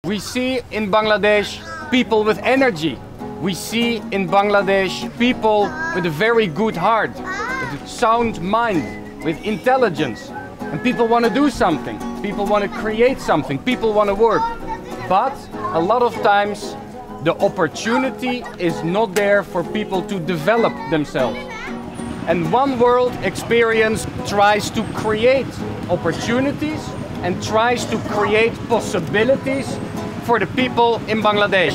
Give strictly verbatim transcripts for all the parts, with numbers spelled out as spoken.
We see in Bangladesh people with energy. We see in Bangladesh people with a very good heart, with a sound mind, with intelligence. And people want to do something. People want to create something. People want to work. But a lot of times the opportunity is not there for people to develop themselves. And One World experience tries to create opportunities and tries to create possibilities for the people in Bangladesh.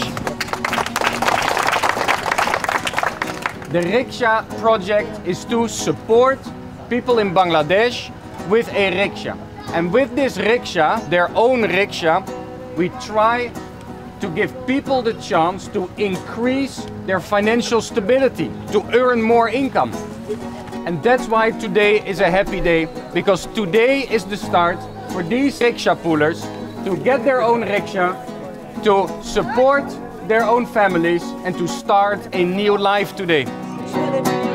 The rickshaw project is to support people in Bangladesh with a rickshaw. And with this rickshaw, their own rickshaw, we try to give people the chance to increase their financial stability, to earn more income. And that's why today is a happy day, because today is the start for these rickshaw pullers to get their own rickshaw, to support their own families and to start a new life today.